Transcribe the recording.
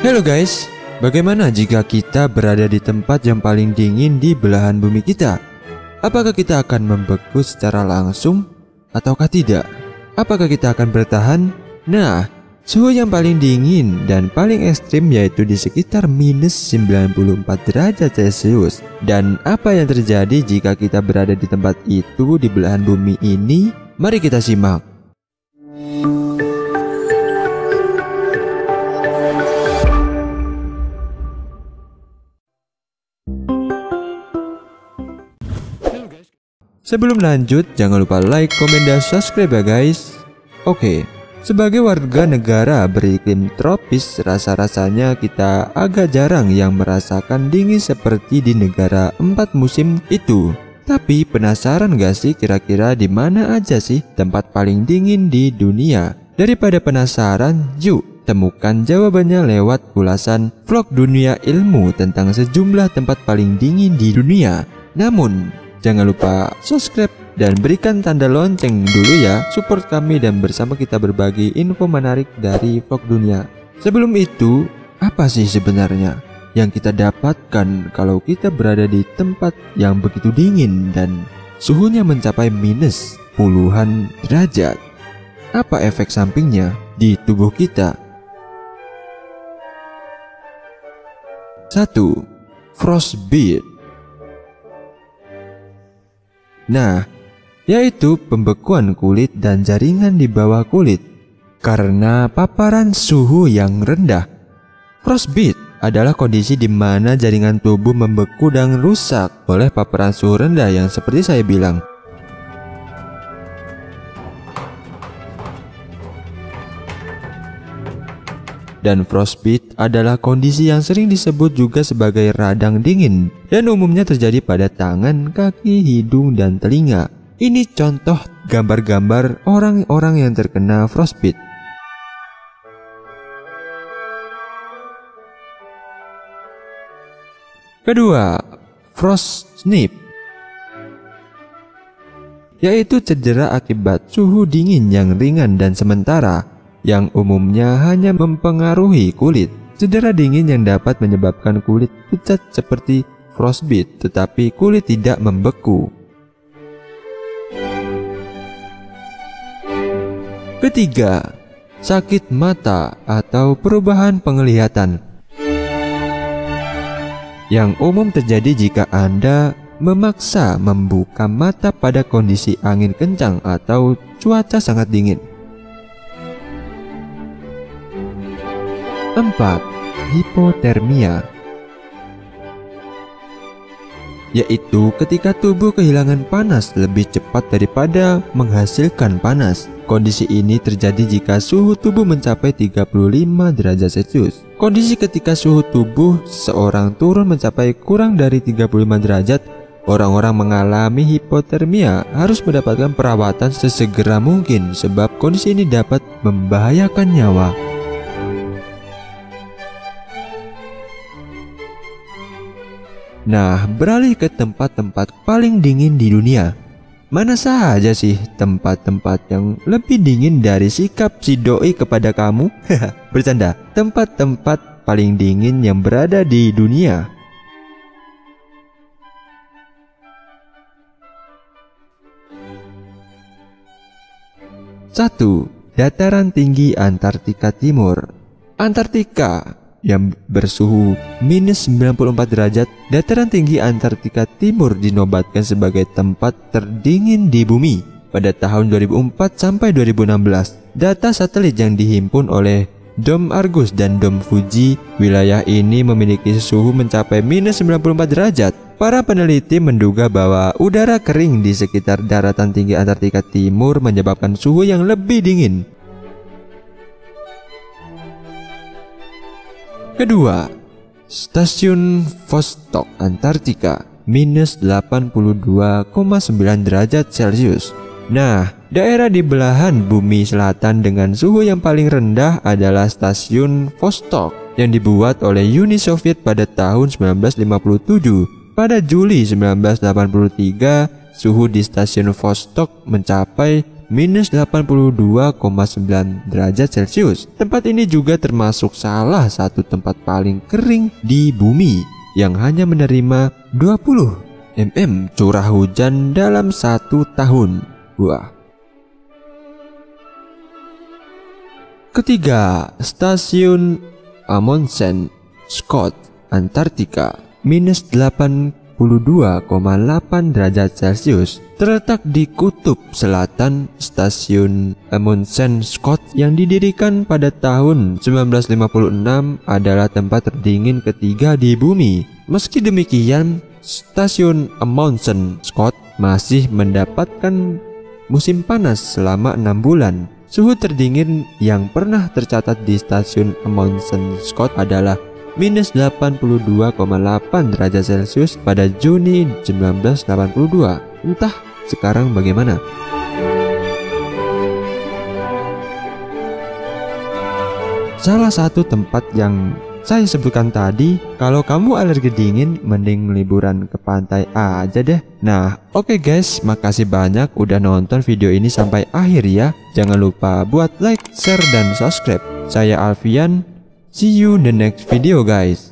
Halo guys, bagaimana jika kita berada di tempat yang paling dingin di belahan bumi kita? Apakah kita akan membeku secara langsung ataukah tidak? Apakah kita akan bertahan? Nah, suhu yang paling dingin dan paling ekstrim yaitu di sekitar minus 94 derajat Celcius. Dan apa yang terjadi jika kita berada di tempat itu di belahan bumi ini? Mari kita simak. Sebelum lanjut, jangan lupa like, komen, dan subscribe ya guys. Oke, sebagai warga negara beriklim tropis, rasa-rasanya kita agak jarang yang merasakan dingin seperti di negara 4 musim itu. Tapi penasaran gak sih kira-kira di mana aja sih tempat paling dingin di dunia? Daripada penasaran, yuk temukan jawabannya lewat ulasan vlog dunia ilmu tentang sejumlah tempat paling dingin di dunia. Namun, jangan lupa subscribe dan berikan tanda lonceng dulu ya, support kami dan bersama kita berbagi info menarik dari vlog dunia. Sebelum itu, apa sih sebenarnya yang kita dapatkan kalau kita berada di tempat yang begitu dingin dan suhunya mencapai minus puluhan derajat? Apa efek sampingnya di tubuh kita? 1. Frostbite. Nah, yaitu pembekuan kulit dan jaringan di bawah kulit karena paparan suhu yang rendah. Frostbite adalah kondisi di mana jaringan tubuh membeku dan rusak oleh paparan suhu rendah yang seperti saya bilang. Dan frostbite adalah kondisi yang sering disebut juga sebagai radang dingin dan umumnya terjadi pada tangan, kaki, hidung, dan telinga. Ini contoh gambar-gambar orang-orang yang terkena frostbite. Kedua, frostnip, yaitu cedera akibat suhu dingin yang ringan dan sementara yang umumnya hanya mempengaruhi kulit. Cedera dingin yang dapat menyebabkan kulit pucat seperti frostbite, tetapi kulit tidak membeku. Ketiga, sakit mata atau perubahan penglihatan, yang umum terjadi jika Anda memaksa membuka mata pada kondisi angin kencang atau cuaca sangat dingin. 4. Hipotermia, yaitu ketika tubuh kehilangan panas lebih cepat daripada menghasilkan panas. Kondisi ini terjadi jika suhu tubuh mencapai 35 derajat Celcius. Kondisi ketika suhu tubuh seseorang turun mencapai kurang dari 35 derajat, orang-orang mengalami hipotermia harus mendapatkan perawatan sesegera mungkin sebab kondisi ini dapat membahayakan nyawa. Nah, beralih ke tempat-tempat paling dingin di dunia. Mana saja sih tempat-tempat yang lebih dingin dari sikap si doi kepada kamu? Bercanda, tempat-tempat paling dingin yang berada di dunia. Satu, dataran tinggi Antartika Timur. Antartika yang bersuhu minus 94 derajat, dataran tinggi Antartika Timur dinobatkan sebagai tempat terdingin di bumi pada tahun 2004 sampai 2016. Data satelit yang dihimpun oleh Dom Argus dan Dom Fuji, wilayah ini memiliki suhu mencapai minus 94 derajat. Para peneliti menduga bahwa udara kering di sekitar daratan tinggi Antartika Timur menyebabkan suhu yang lebih dingin. Kedua, Stasiun Vostok Antartika minus 82,9 derajat Celcius. Nah, daerah di belahan bumi selatan dengan suhu yang paling rendah adalah Stasiun Vostok yang dibuat oleh Uni Soviet pada tahun 1957. Pada Juli 1983, suhu di Stasiun Vostok mencapai minus 82,9 derajat Celcius. Tempat ini juga termasuk salah satu tempat paling kering di bumi yang hanya menerima 20 curah hujan dalam 1 tahun. Wah. Ketiga, Stasiun Amundsen Scott, Antartika, minus 82,8 derajat Celcius. Terletak di kutub selatan, Stasiun Amundsen Scott yang didirikan pada tahun 1956 adalah tempat terdingin ketiga di bumi. Meski demikian, Stasiun Amundsen Scott masih mendapatkan musim panas selama 6 bulan. Suhu terdingin yang pernah tercatat di Stasiun Amundsen Scott adalah minus 82,8 derajat Celcius pada Juni 1982. Entah sekarang bagaimana. Salah satu tempat yang saya sebutkan tadi, kalau kamu alergi dingin, mending liburan ke pantai aja deh. Nah, oke guys, makasih banyak udah nonton video ini sampai akhir ya. Jangan lupa buat like, share, dan subscribe. Saya Alfian, see you in the next video guys.